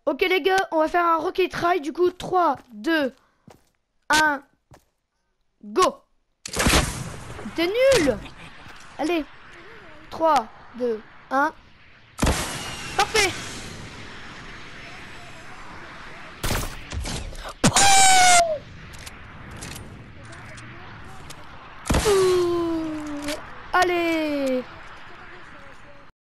Ok les gars, on va faire un rocket ride. Du coup, 3, 2, 1, go. T'es nul. Allez, 3, 2, 1. Parfait. Ouh. Allez.